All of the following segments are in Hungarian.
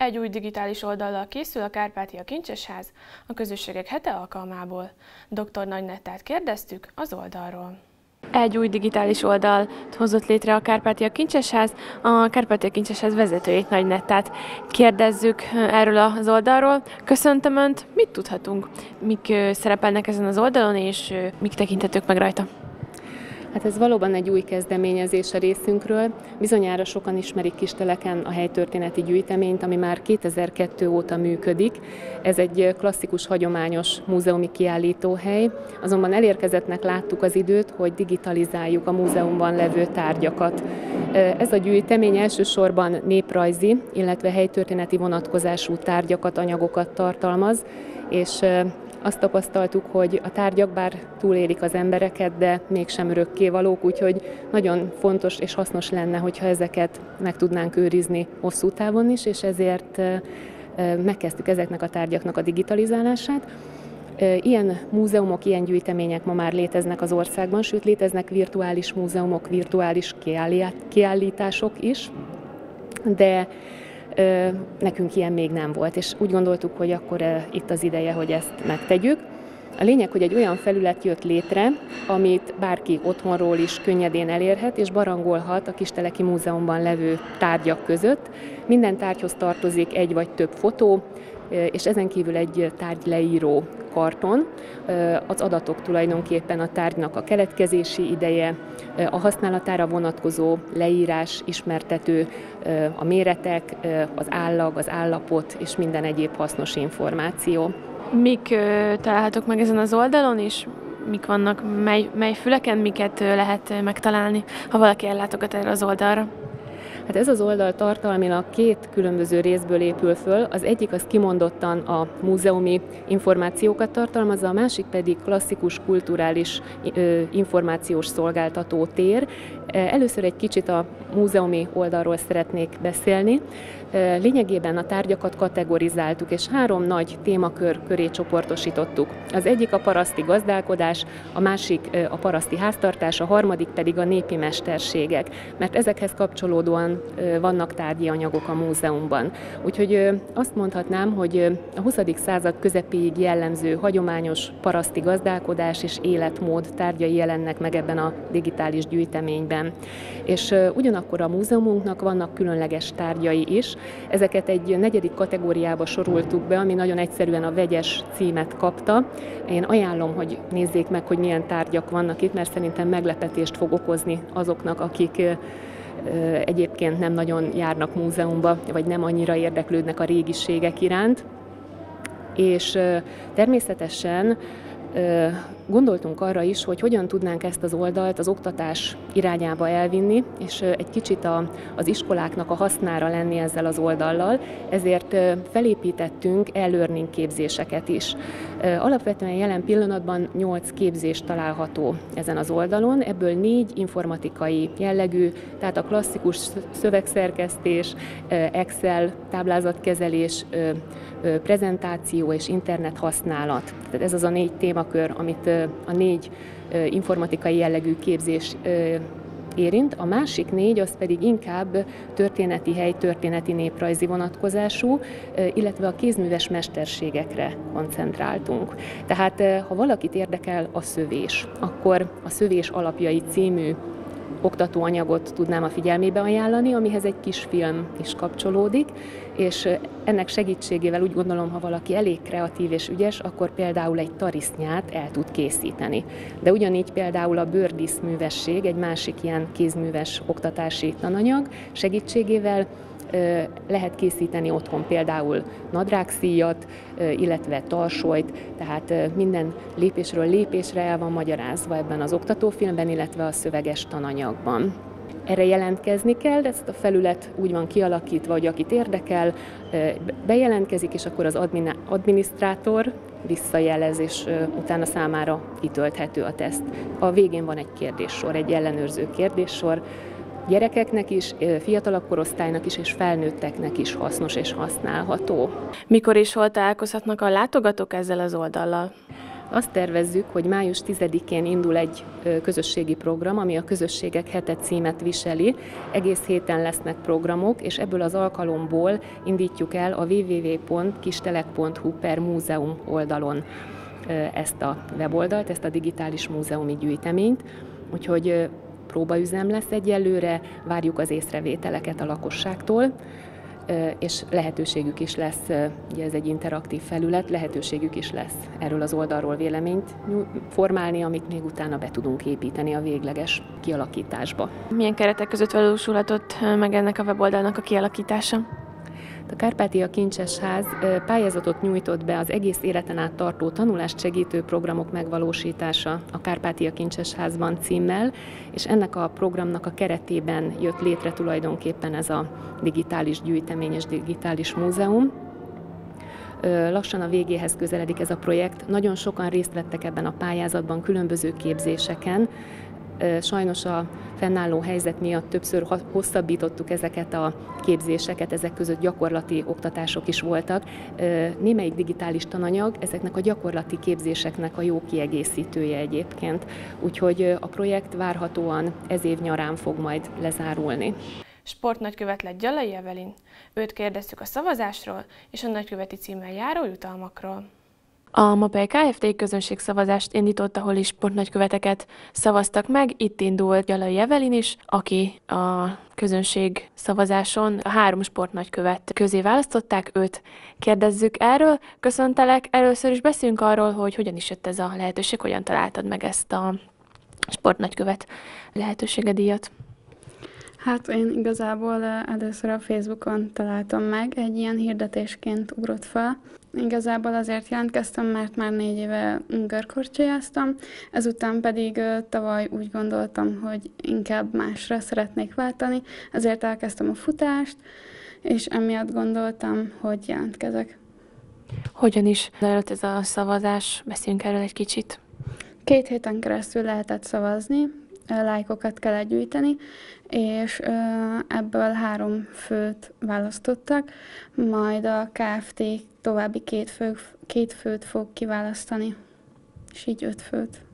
Egy új digitális oldallal készül a Kárpátia Kincsesház a Közösségek Hete alkalmából. Dr. Nagy Nettát kérdeztük az oldalról. Egy új digitális oldalt hozott létre a Kárpátia Kincsesház, a Kárpátia Kincsesház vezetőjét, Nagy Nettát kérdezzük erről az oldalról. Köszöntöm Önt, mit tudhatunk? Mik szerepelnek ezen az oldalon, és mik tekinthetők meg rajta? Hát ez valóban egy új kezdeményezés a részünkről. Bizonyára sokan ismerik Kisteleken a helytörténeti gyűjteményt, ami már 2002 óta működik. Ez egy klasszikus, hagyományos múzeumi kiállítóhely, azonban elérkezettnek láttuk az időt, hogy digitalizáljuk a múzeumban levő tárgyakat. Ez a gyűjtemény elsősorban néprajzi, illetve helytörténeti vonatkozású tárgyakat, anyagokat tartalmaz, és azt tapasztaltuk, hogy a tárgyak bár túlélik az embereket, de mégsem örökkévalók, úgyhogy nagyon fontos és hasznos lenne, hogyha ezeket meg tudnánk őrizni hosszú távon is, és ezért megkezdtük ezeknek a tárgyaknak a digitalizálását. Ilyen múzeumok, ilyen gyűjtemények ma már léteznek az országban, sőt léteznek virtuális múzeumok, virtuális kiállítások is, de nekünk ilyen még nem volt, és úgy gondoltuk, hogy akkor itt az ideje, hogy ezt megtegyük. A lényeg, hogy egy olyan felület jött létre, amit bárki otthonról is könnyedén elérhet, és barangolhat a Kisteleki Múzeumban levő tárgyak között. Minden tárgyhoz tartozik egy vagy több fotó, és ezen kívül egy tárgyleíró karton. Az adatok tulajdonképpen a tárgynak a keletkezési ideje, a használatára vonatkozó leírás, ismertető, a méretek, az állag, az állapot és minden egyéb hasznos információ. Mik találhatók meg ezen az oldalon, és mik vannak, mely füleken miket lehet megtalálni, ha valaki ellátogat erre az oldalra? Hát ez az oldal tartalmilag két különböző részből épül föl, az egyik az kimondottan a múzeumi információkat tartalmazza, a másik pedig klasszikus kulturális információs szolgáltató tér. Először egy kicsit a múzeumi oldalról szeretnék beszélni. Lényegében a tárgyakat kategorizáltuk, és három nagy témakör köré csoportosítottuk. Az egyik a paraszti gazdálkodás, a másik a paraszti háztartás, a harmadik pedig a népi mesterségek, mert ezekhez kapcsolódóan vannak tárgyi anyagok a múzeumban. Úgyhogy azt mondhatnám, hogy a 20. század közepéig jellemző hagyományos paraszti gazdálkodás és életmód tárgyai jelennek meg ebben a digitális gyűjteményben. És ugyanakkor a múzeumunknak vannak különleges tárgyai is. Ezeket egy negyedik kategóriába soroltuk be, ami nagyon egyszerűen a vegyes címet kapta. Én ajánlom, hogy nézzék meg, hogy milyen tárgyak vannak itt, mert szerintem meglepetést fog okozni azoknak, akik egyébként nem nagyon járnak múzeumba, vagy nem annyira érdeklődnek a régiségek iránt. És természetesen gondoltunk arra is, hogy hogyan tudnánk ezt az oldalt az oktatás irányába elvinni, és egy kicsit az iskoláknak a hasznára lenni ezzel az oldallal, ezért felépítettünk e-learning képzéseket is. Alapvetően jelen pillanatban 8 képzés található ezen az oldalon, ebből 4 informatikai jellegű, tehát a klasszikus szövegszerkesztés, Excel, táblázatkezelés, prezentáció és internet használat. Tehát ez az a 4 témakör, amit a 4 informatikai jellegű képzés érint. A másik 4 az pedig inkább történeti hely, történeti néprajzi vonatkozású, illetve a kézműves mesterségekre koncentráltunk. Tehát ha valakit érdekel a szövés, akkor a Szövés alapjai című oktatóanyagot tudnám a figyelmébe ajánlani, amihez egy kis film is kapcsolódik, és ennek segítségével úgy gondolom, ha valaki elég kreatív és ügyes, akkor például egy tarisznyát el tud készíteni. De ugyanígy például a bőrdíszművesség, egy másik ilyen kézműves oktatási tananyag segítségével lehet készíteni otthon például nadrágszíjat, illetve tarsolyt, tehát minden lépésről lépésre el van magyarázva ebben az oktatófilmben, illetve a szöveges tananyagban. Erre jelentkezni kell, ezt a felület úgy van kialakítva, hogy akit érdekel, bejelentkezik, és akkor az adminisztrátor visszajelez, és utána számára kitölthető a teszt. A végén van egy kérdéssor, egy ellenőrző kérdéssor, gyerekeknek is, fiatalabb korosztálynak is, és felnőtteknek is hasznos és használható. Mikor és hol találkozhatnak a látogatók ezzel az oldallal? Azt tervezzük, hogy május 10-én indul egy közösségi program, ami a Közösségek hete címet viseli. Egész héten lesznek programok, és ebből az alkalomból indítjuk el a www.kistelek.hu/múzeum oldalon ezt a weboldalt, ezt a digitális múzeumi gyűjteményt. Úgyhogy próbaüzem lesz egyelőre, várjuk az észrevételeket a lakosságtól, és lehetőségük is lesz, ugye ez egy interaktív felület, lehetőségük is lesz erről az oldalról véleményt formálni, amit még utána be tudunk építeni a végleges kialakításba. Milyen keretek között valósulhatott meg ennek a weboldalnak a kialakítása? A Kárpátia Kincses Ház pályázatot nyújtott be az egész életen át tartó tanulást segítő programok megvalósítása a Kárpátia Kincses Házban címmel, és ennek a programnak a keretében jött létre tulajdonképpen ez a digitális gyűjtemény és digitális múzeum. Lassan a végéhez közeledik ez a projekt. Nagyon sokan részt vettek ebben a pályázatban, különböző képzéseken. Sajnos a fennálló helyzet miatt többször hosszabbítottuk ezeket a képzéseket, ezek között gyakorlati oktatások is voltak. Némelyik digitális tananyag ezeknek a gyakorlati képzéseknek a jó kiegészítője egyébként. Úgyhogy a projekt várhatóan ez év nyarán fog majd lezárulni. Sportnagykövet lett Gyalai Evelin. Őt kérdeztük a szavazásról és a nagyköveti címmel járó jutalmakról. A MAPEI Kft. Közönségszavazást indított, ahol is sportnagyköveteket szavaztak meg. Itt indult Gyalai Evelin is, aki a közönség szavazáson a 3 sportnagykövet közé választották, őt kérdezzük erről. Köszöntelek, először is beszéljünk arról, hogy hogyan is jött ez a lehetőség, hogyan találtad meg ezt a sportnagykövet lehetőségedíjat. Hát én igazából először a Facebookon találtam meg, egy ilyen hirdetésként ugrott fel. Igazából azért jelentkeztem, mert már 4 éve görkorcsolyáztam, ezután pedig tavaly úgy gondoltam, hogy inkább másra szeretnék váltani, ezért elkezdtem a futást, és emiatt gondoltam, hogy jelentkezek. Hogyan is zajlott ez a szavazás? Beszéljünk erről egy kicsit. 2 héten keresztül lehetett szavazni, lájkokat kellett gyűjteni, és ebből 3 főt választottak, majd a KFT további 2 főt fog kiválasztani, és így 5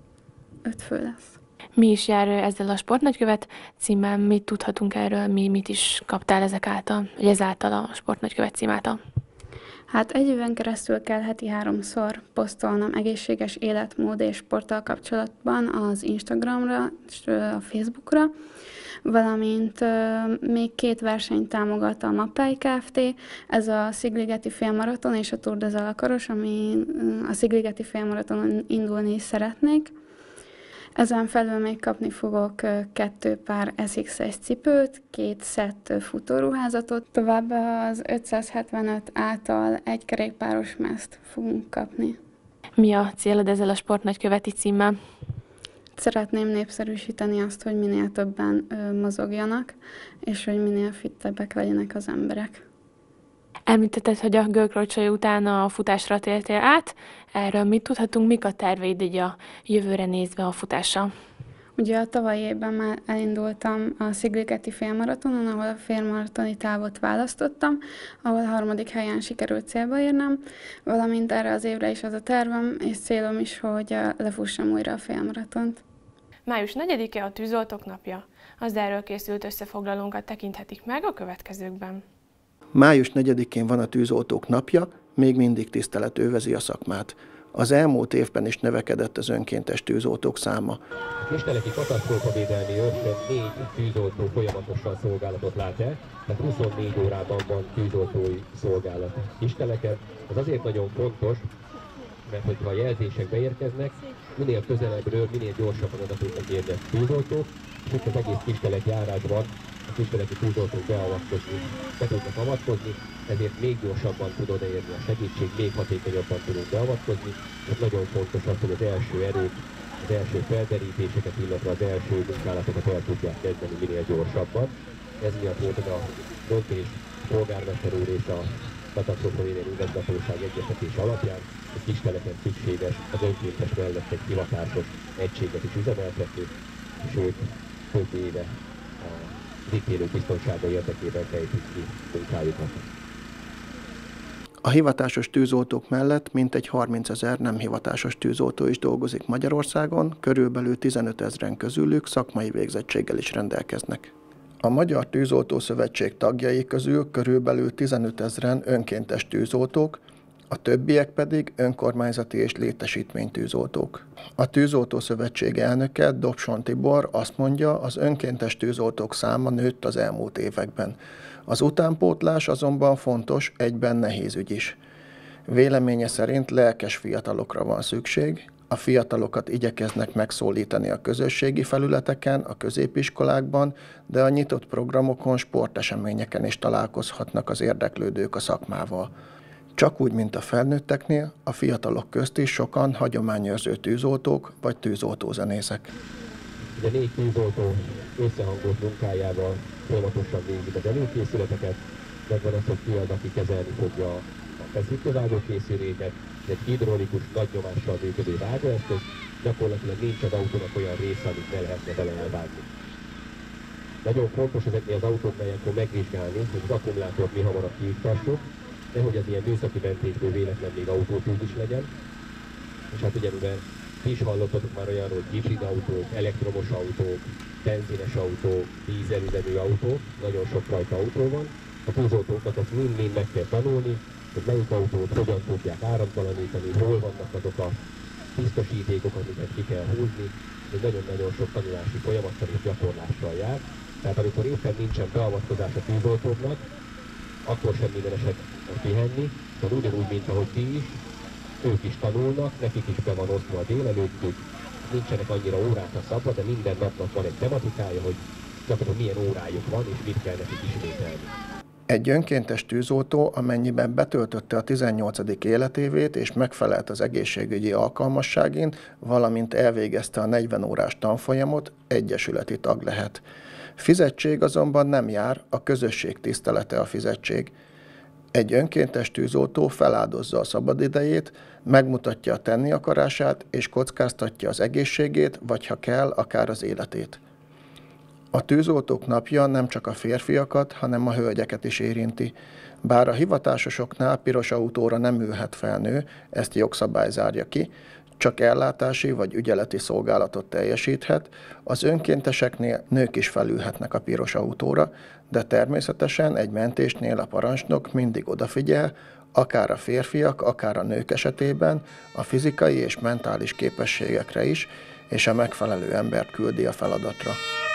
fő lesz. Mi is jár ezzel a sportnagykövet címmel? Mit tudhatunk erről? Mit is kaptál ezáltal a sportnagykövet cím által? Hát 1 éven keresztül kell heti 3-szor posztolnom egészséges életmód és sporttal kapcsolatban az Instagramra és a Facebookra, valamint még 2 versenyt támogat a MAPEI Kft. Ez a Szigligeti félmaraton és a Tour de Zalakaros, ami a Szigligeti félmaratonon indulni is szeretnék. Ezen felül még kapni fogok 2 pár SX1 cipőt, 2 szett futóruházatot, továbbá az 575 által 1 kerékpáros mezt fogunk kapni. Mi a célod ezzel a sportnagyköveti címmel? Szeretném népszerűsíteni azt, hogy minél többen mozogjanak, és hogy minél fittebbek legyenek az emberek. Említetted, hogy a görkorcsolya után a futásra tértél át. Erről mit tudhatunk, mik a terveid így a jövőre nézve a futással? Ugye a tavalyi évben már elindultam a Szigligeti félmaratonon, ahol a félmaratoni távot választottam, ahol 3. helyen sikerült célba érnem, valamint erre az évre is az a tervem és célom is, hogy lefussam újra a félmaratont. Május 4-e a tűzoltók napja. Az erről készült összefoglalónkat tekinthetik meg a következőkben. Május 4-én van a tűzoltók napja, még mindig tisztelet övezi a szakmát. Az elmúlt évben is növekedett az önkéntes tűzoltók száma. A Kisteleki katasztrófavédelmi őrsön 4 tűzoltó folyamatosan szolgálatot lát el, tehát 24 órában van tűzoltói szolgálat Kisteleken. Ez azért nagyon fontos, mert hogyha a jelzések beérkeznek, minél közelebbről, minél gyorsabban oda tudnak érni a tűzoltók, és itt az egész Kistelek járásban a kisteleki tűzoltók be tudnak avatkozni, ezért még gyorsabban tud odaérni a segítség, még hatékonyabban tudunk beavatkozni. Ez nagyon fontos az, hogy az első erőt, az első felderítéseket, illetve az első munkálatokat el tudják kezdeni minél gyorsabban. Ez miatt volt az a döntés polgármester úr és a katasztrófavédelmi igazgatóság egyeztetése alapján, hogy Kisteleken szükséges az önkéntes mellett egy hivatásos egységet is üzemeltetni, és ők több éve az itt élők biztonsága érdekében fejtik ki munkájukat. A hivatásos tűzoltók mellett mintegy 30 000 nem hivatásos tűzoltó is dolgozik Magyarországon, körülbelül 15 000-en közülük szakmai végzettséggel is rendelkeznek. A Magyar Tűzoltó Szövetség tagjai közül körülbelül 15 000-en önkéntes tűzoltók, a többiek pedig önkormányzati és létesítménytűzoltók. A Tűzoltó Szövetség elnöke, Dobson Tibor azt mondja, az önkéntes tűzoltók száma nőtt az elmúlt években. Az utánpótlás azonban fontos, egyben nehéz ügy is. Véleménye szerint lelkes fiatalokra van szükség, a fiatalokat igyekeznek megszólítani a közösségi felületeken, a középiskolákban, de a nyitott programokon, sporteseményeken is találkozhatnak az érdeklődők a szakmával. Csak úgy, mint a felnőtteknél, a fiatalok közt is sokan hagyományőrző tűzoltók vagy tűzoltózenészek. Ugye 4 tűzoltó összehangolt munkájával folyamatosan végzik az előkészületeket, megvan az, hogy ki az, aki kezelni fogja a feszítővágó készüléket, egy hidraulikus nagy nyomással működő vágóeszköz, gyakorlatilag nincs az autónak olyan része, amit ne lehetne bele elvágni. Nagyon fontos ezeknél az autóknál ilyenkor megvizsgálni, hogy az akkumulátort mi hamarabb kiiktassuk, nehogy az ilyen műszaki mentésből véletlen még autótűz is legyen. És hát ugye, mivel ti is hallottatok már olyanról, hogy hibrid autók, elektromos autók, benzines autók, dízelüzemű autók, nagyon sok fajta autó van. A tűzoltókat ezt mind-mind meg kell tanulni, hogy melyik autót hogyan tudják áramtalanítani, hol vannak azok a biztosítékok, amiket ki kell húzni, hogy nagyon-nagyon sok tanulási folyamattal és gyakorlással jár. Tehát amikor éppen nincsen beavatkozás a tűzoltóknak, akkor sem minden eset pihenni, de ugyanúgy, mint ahogy ti is, ők is tanulnak, nekik is be van osztva a délelőttük, nincsenek annyira órákra szabva, de minden napnak van egy tematikája, hogy gyakorlatilag milyen órájuk van, és mit kell nekik ismételni. Egy önkéntes tűzoltó, amennyiben betöltötte a 18. életévét és megfelelt az egészségügyi alkalmasságin, valamint elvégezte a 40 órás tanfolyamot, egyesületi tag lehet. Fizetség azonban nem jár, a közösség tisztelete a fizetség. Egy önkéntes tűzoltó feláldozza a szabadidejét, megmutatja a tenni akarását és kockáztatja az egészségét, vagy ha kell, akár az életét. A tűzoltók napja nem csak a férfiakat, hanem a hölgyeket is érinti. Bár a hivatásosoknál piros autóra nem ülhet fel nő, ezt jogszabály zárja ki, csak ellátási vagy ügyeleti szolgálatot teljesíthet, az önkénteseknél nők is felülhetnek a piros autóra, de természetesen egy mentésnél a parancsnok mindig odafigyel, akár a férfiak, akár a nők esetében, a fizikai és mentális képességekre is, és a megfelelő embert küldi a feladatra.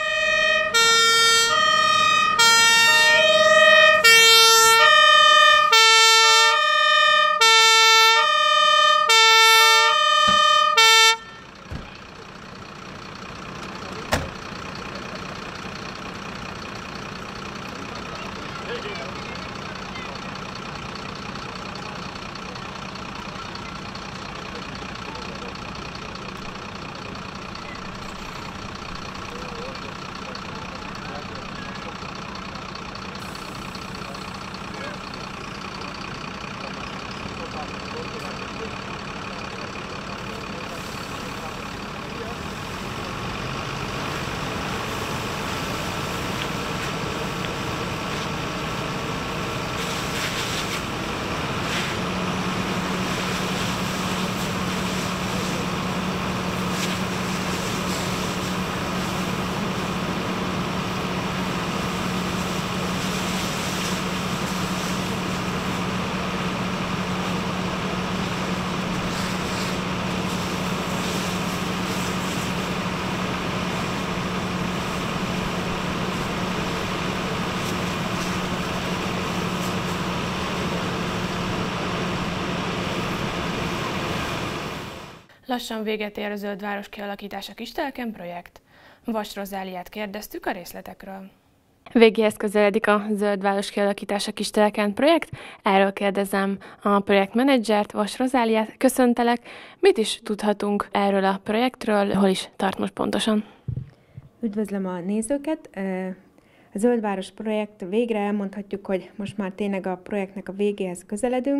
Lassan véget ér a Zöld Város kialakítása Kistelken projekt. Vas Rozáliát kérdeztük a részletekről. Végéhez közeledik a Zöld Város kialakítása Kistelken projekt. Erről kérdezem a projektmenedzsert, Vas Rozáliát. Köszöntelek. Mit is tudhatunk erről a projektről? Hol is tart most pontosan? Üdvözlöm a nézőket! A Zöld Város projekt végre elmondhatjuk, hogy most már tényleg a projektnek a végéhez közeledünk.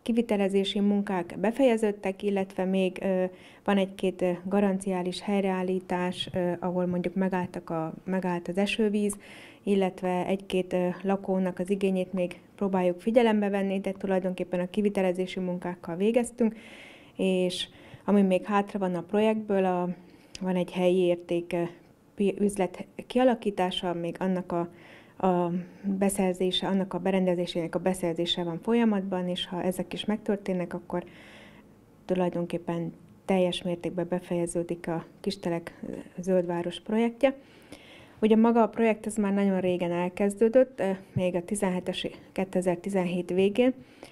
kivitelezési munkák befejeződtek, illetve még van egy-két garanciális helyreállítás, ahol mondjuk megállt az esővíz, illetve egy-két lakónak az igényét még próbáljuk figyelembe venni, de tulajdonképpen a kivitelezési munkákkal végeztünk, és ami még hátra van a projektből, van egy helyi érték üzlet kialakítása, még annak a beszerzése, annak a berendezésének a beszerzése van folyamatban, és ha ezek is megtörténnek, akkor tulajdonképpen teljes mértékben befejeződik a Kistelek Zöldváros projektje. Ugye maga a projekt ez már nagyon régen elkezdődött, még a 2017 végén.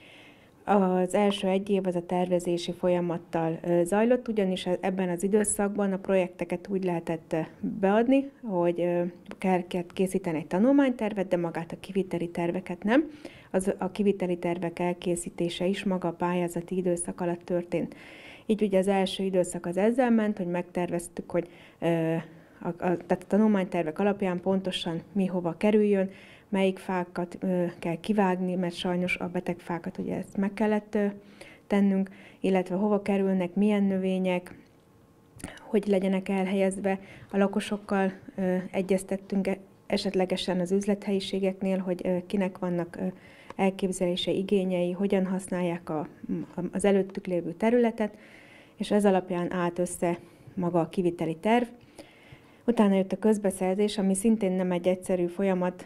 Az első egy év az a tervezési folyamattal zajlott, ugyanis ebben az időszakban a projekteket úgy lehetett beadni, hogy kell készíteni egy tanulmánytervet, de magát a kiviteli terveket nem. A kiviteli tervek elkészítése is maga a pályázati időszak alatt történt. Így ugye az első időszak az ezzel ment, hogy megterveztük, hogy tehát a tanulmánytervek alapján pontosan mi hova kerüljön, melyik fákat kell kivágni, mert sajnos a beteg fákat ugye ezt meg kellett tennünk, illetve hova kerülnek, milyen növények, hogy legyenek elhelyezve. A lakosokkal egyeztettünk esetlegesen az üzlethelyiségeknél, hogy kinek vannak elképzelése, igényei, hogyan használják az előttük lévő területet, és ez alapján állt össze maga a kiviteli terv. Utána jött a közbeszerzés, ami szintén nem egy egyszerű folyamat,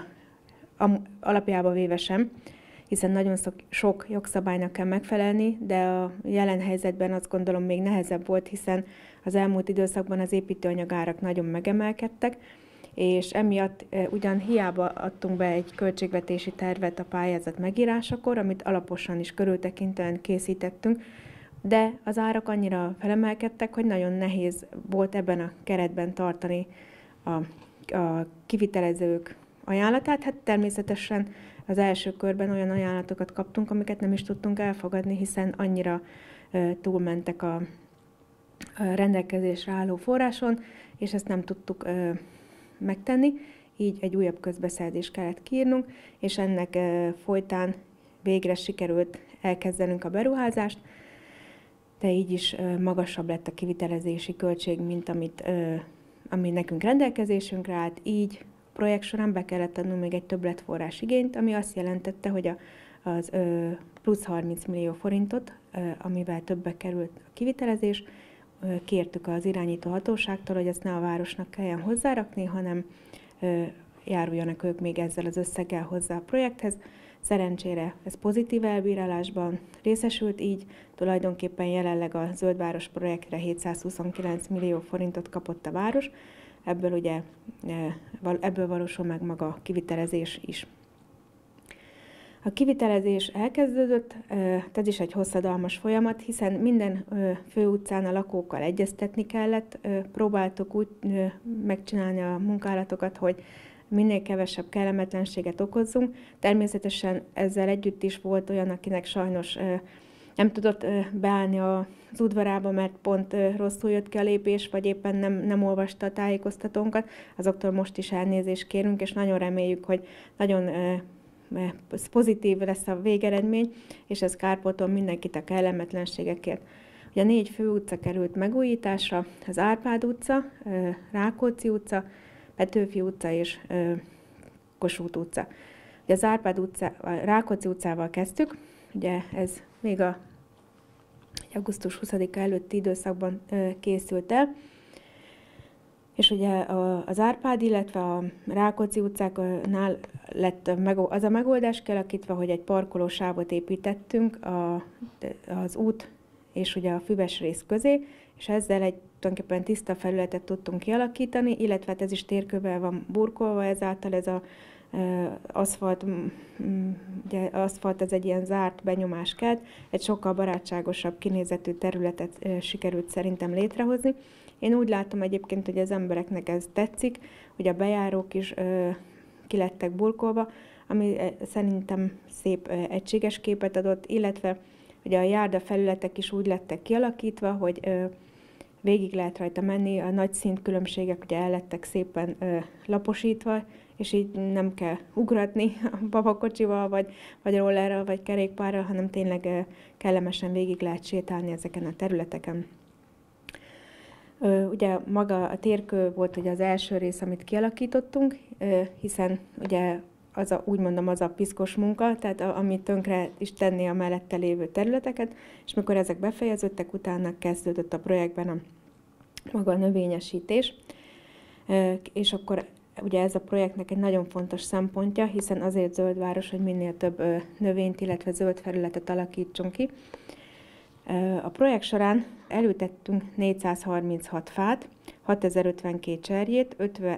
alapjába véve sem, hiszen nagyon sok jogszabálynak kell megfelelni, de a jelen helyzetben azt gondolom még nehezebb volt, hiszen az elmúlt időszakban az építőanyagárak nagyon megemelkedtek, és emiatt ugyan hiába adtunk be egy költségvetési tervet a pályázat megírásakor, amit alaposan is körültekintően készítettünk, de az árak annyira felemelkedtek, hogy nagyon nehéz volt ebben a keretben tartani a kivitelezők ajánlatát. Hát természetesen az első körben olyan ajánlatokat kaptunk, amiket nem is tudtunk elfogadni, hiszen annyira túlmentek a rendelkezésre álló forráson, és ezt nem tudtuk megtenni, így egy újabb közbeszerzést kellett kiírnunk, és ennek folytán végre sikerült elkezdenünk a beruházást, de így is magasabb lett a kivitelezési költség, mint ami nekünk rendelkezésünkre állt, így a projekt során be kellett adnunk még egy többletforrás igényt, ami azt jelentette, hogy az plusz 30 millió forintot, amivel többbe került a kivitelezés, kértük az irányító hatóságtól, hogy ezt ne a városnak kelljen hozzárakni, hanem járuljanak ők még ezzel az összeggel hozzá a projekthez. Szerencsére ez pozitív elbírálásban részesült, így tulajdonképpen jelenleg a Zöldváros projektre 729 millió forintot kapott a város, ebből valósul meg maga a kivitelezés is. A kivitelezés elkezdődött, ez is egy hosszadalmas folyamat, hiszen minden főutcán a lakókkal egyeztetni kellett, próbáltuk úgy megcsinálni a munkálatokat, hogy minél kevesebb kellemetlenséget okozzunk. Természetesen ezzel együtt is volt olyan, akinek sajnos nem tudott beállni az udvarába, mert pont rosszul jött ki a lépés, vagy éppen nem olvasta a tájékoztatónkat. Azoktól most is elnézést kérünk, és nagyon reméljük, hogy nagyon pozitív lesz a végeredmény, és ez kárpótol mindenkit a kellemetlenségekért. Ugye 4 főutca került megújításra, az Árpád utca, Rákóczi utca, Petőfi utca és Kossuth utca. Ugye az Árpád utca, a Rákóczi utcával kezdtük, ugye ez még augusztus 20-a előtti időszakban készült el, és ugye az Árpád, illetve a Rákóczi utcáknál lett az a megoldás kialakítva, hogy egy parkolósávot építettünk az út és ugye a füves rész közé, és ezzel egy tulajdonképpen tiszta felületet tudtunk kialakítani, illetve ez is térkővel van burkolva, ezáltal ez az aszfalt, ugye aszfalt ez egy ilyen zárt benyomás kelt, egy sokkal barátságosabb kinézetű területet sikerült szerintem létrehozni. Én úgy látom egyébként, hogy az embereknek ez tetszik, hogy a bejárók is ki lettek burkolva, ami szerintem szép egységes képet adott, illetve ugye a járda felületek is úgy lettek kialakítva, hogy végig lehet rajta menni, a nagy szintkülönbségek ugye el lettek szépen laposítva, és így nem kell ugratni a babakocsival, vagy rollerrel, vagy kerékpárral, hanem tényleg kellemesen végig lehet sétálni ezeken a területeken. Ugye maga a térkő volt ugye az első rész, amit kialakítottunk, hiszen ugye az a piszkos munka, tehát ami tönkre is tenné a mellette lévő területeket, és mikor ezek befejeződtek, utána kezdődött a projektben maga a növényesítés, és akkor ugye ez a projektnek egy nagyon fontos szempontja, hiszen azért zöld város, hogy minél több növényt, illetve zöld felületet alakítsunk ki. A projekt során elültettünk 436 fát, 6052 cserjét,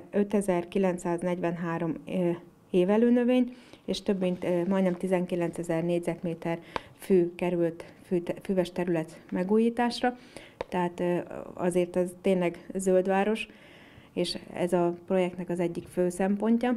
5943 évelőnövény, és több mint majdnem 19 000 négyzetméter fű került füves terület megújításra, tehát azért az tényleg zöld város, és ez a projektnek az egyik fő szempontja.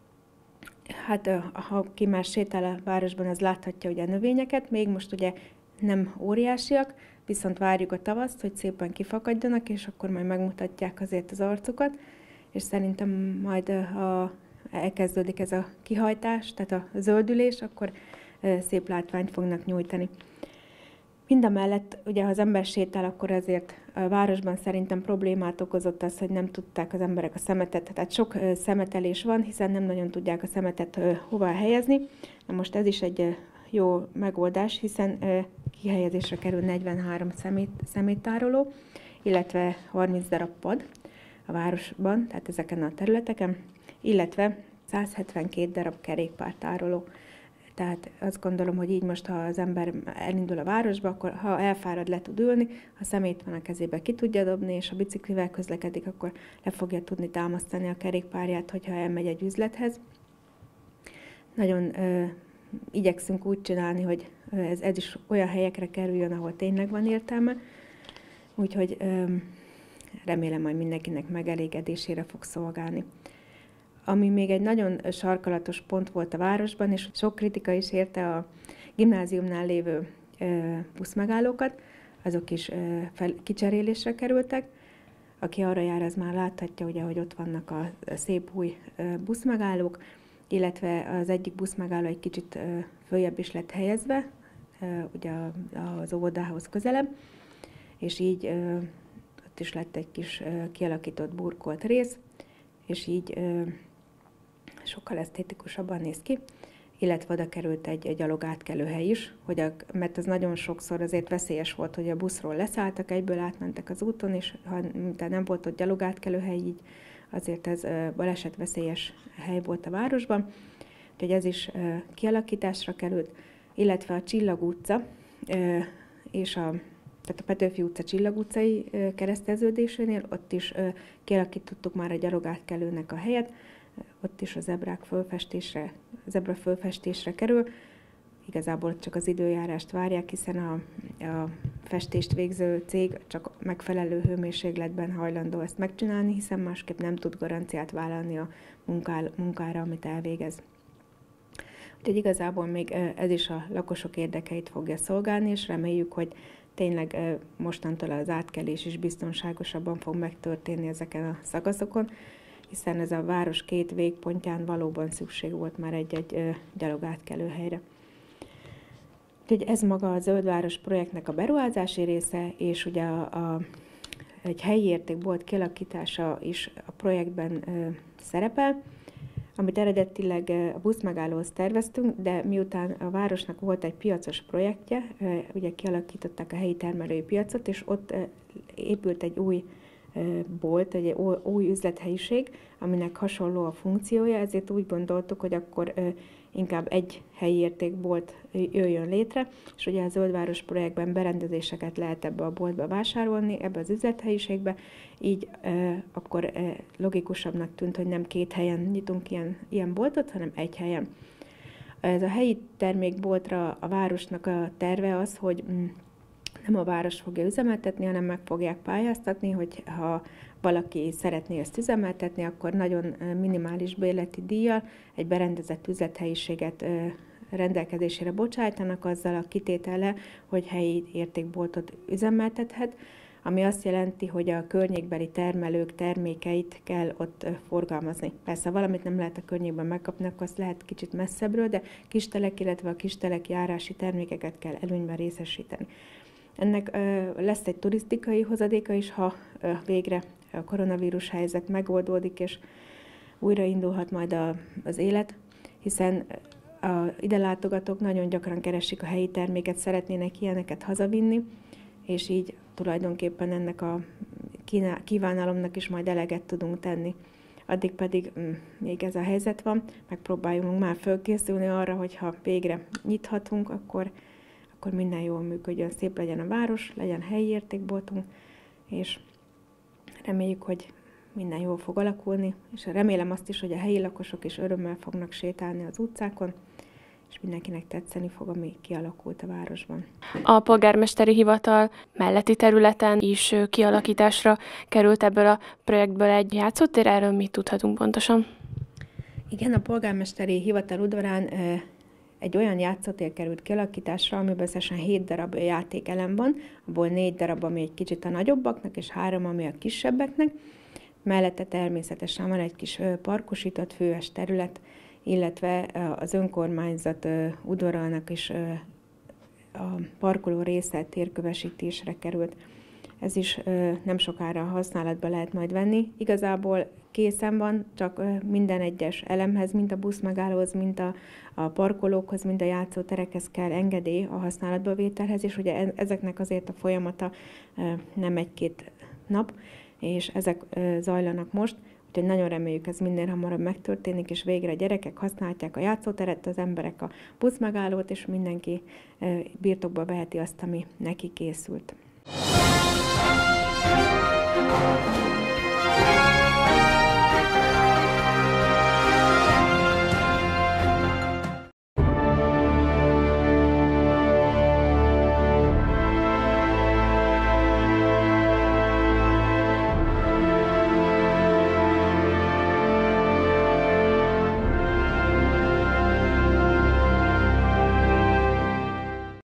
Hát ha ki már sétál a városban, az láthatja ugye a növényeket, még most ugye nem óriásiak, viszont várjuk a tavaszt, hogy szépen kifakadjanak, és akkor majd megmutatják azért az arcukat, és szerintem majd ha elkezdődik ez a kihajtás, tehát a zöldülés, akkor szép látványt fognak nyújtani. Mindamellett, ugye ha az ember sétál, akkor azért a városban szerintem problémát okozott az, hogy nem tudták az emberek a szemetet, tehát sok szemetelés van, hiszen nem nagyon tudják a szemetet hova helyezni. Na most ez is egy jó megoldás, hiszen kihelyezésre kerül 43 szeméttároló, illetve 30 darab pad a városban, tehát ezeken a területeken, illetve 172 darab kerékpártároló. Tehát azt gondolom, hogy így most, ha az ember elindul a városba, akkor ha elfárad, le tud ülni, ha szemét van a kezébe, ki tudja dobni, és ha biciklivel közlekedik, akkor le fogja tudni támasztani a kerékpárját, hogyha elmegy egy üzlethez. Nagyon igyekszünk úgy csinálni, hogy ez is olyan helyekre kerüljön, ahol tényleg van értelme. Úgyhogy remélem, majd mindenkinek megelégedésére fog szolgálni. Ami még egy nagyon sarkalatos pont volt a városban, és sok kritika is érte a gimnáziumnál lévő buszmegállókat, azok is kicserélésre kerültek. Aki arra jár, az már láthatja, ugye, hogy ott vannak a szép új buszmegállók, illetve az egyik buszmegálló egy kicsit följebb is lett helyezve, ugye az óvodához közelebb, és így ott is lett egy kis kialakított burkolt rész, és így sokkal esztétikusabban néz ki, illetve oda került egy gyalogátkelőhely is, mert az nagyon sokszor azért veszélyes volt, hogy a buszról leszálltak, egyből átmentek az úton, és ha nem volt ott gyalogátkelőhely, így azért ez balesetveszélyes hely volt a városban. Úgyhogy ez is kialakításra került, illetve a Csillag utca és tehát a Petőfi utca Csillag utcai kereszteződésénél, ott is kialakítottuk már a gyalogátkelőnek a helyet, ott is a zebra fölfestésre kerül. Igazából csak az időjárást várják, hiszen a festést végző cég csak megfelelő hőmérsékletben hajlandó ezt megcsinálni, hiszen másképp nem tud garanciát vállalni a munkára, amit elvégez. Úgyhogy igazából még ez is a lakosok érdekeit fogja szolgálni, és reméljük, hogy tényleg mostantól az átkelés is biztonságosabban fog megtörténni ezeken a szakaszokon, hiszen ez a város két végpontján valóban szükség volt már egy gyalogátkelőhelyre. Úgyhogy ez maga a Zöldváros projektnek a beruházási része, és ugye egy helyi értékbolt kialakítása is a projektben szerepel, amit eredetileg a buszmegállóhoz terveztünk, de miután a városnak volt egy piacos projektje, ugye kialakították a helyi termelői piacot, és ott épült egy új bolt, egy új üzlethelyiség, aminek hasonló a funkciója, ezért úgy gondoltuk, hogy akkor inkább egy helyi értékbolt jöjjön létre, és ugye a Zöldváros projektben berendezéseket lehet ebbe a boltba vásárolni, ebbe az üzlethelyiségbe, így akkor logikusabbnak tűnt, hogy nem két helyen nyitunk ilyen boltot, hanem egy helyen. Ez a helyi termékboltra a városnak a terve az, hogy nem a város fogja üzemeltetni, hanem meg fogják pályáztatni, hogy ha valaki szeretné ezt üzemeltetni, akkor nagyon minimális bérleti díjjal egy berendezett üzlethelyiséget rendelkezésére bocsájtanak, azzal a kitétellel, hogy helyi értékboltot üzemeltethet. ami azt jelenti, hogy a környékbeli termelők termékeit kell ott forgalmazni. Persze, ha valamit nem lehet a környékben megkapni, akkor azt lehet kicsit messzebbről, de kistelek, illetve a kistelek járási termékeket kell előnyben részesíteni. Ennek lesz egy turisztikai hozadéka is, ha végre a koronavírus helyzet megoldódik, és újraindulhat majd az élet, hiszen ide látogatók nagyon gyakran keresik a helyi terméket, szeretnének ilyeneket hazavinni, és így tulajdonképpen ennek a kívánalomnak is majd eleget tudunk tenni. Addig pedig még ez a helyzet van, megpróbáljunk már fölkészülni arra, hogy ha végre nyithatunk, akkor minden jól működjön, szép legyen a város, legyen helyi értékboltunk, és reméljük, hogy minden jól fog alakulni, és remélem azt is, hogy a helyi lakosok is örömmel fognak sétálni az utcákon, és mindenkinek tetszeni fog, ami kialakult a városban. A polgármesteri hivatal melletti területen is kialakításra került ebből a projektből egy játszótér, erről mit tudhatunk pontosan? Igen, a polgármesteri hivatal udvarán egy olyan játszótér került kialakításra, amiben összesen 7 darab játékelem van, abból 4 darab, ami egy kicsit a nagyobbaknak, és 3, ami a kisebbeknek. Mellette természetesen van egy kis parkosított főes terület, illetve az önkormányzat udvaralnak is a parkoló része térkövesítésre került. Ez is nem sokára használatba lehet majd venni. Igazából készen van, csak minden egyes elemhez, mint a buszmegállóhoz, mint a parkolókhoz, mint a játszóterekhez kell engedély a használatba vételhez, és ugye ezeknek azért a folyamata nem 1-2 nap, és ezek zajlanak most, úgyhogy nagyon reméljük, ez minél hamarabb megtörténik, és végre a gyerekek használhatják a játszóteret, az emberek a buszmegállót, és mindenki birtokba veheti azt, ami neki készült.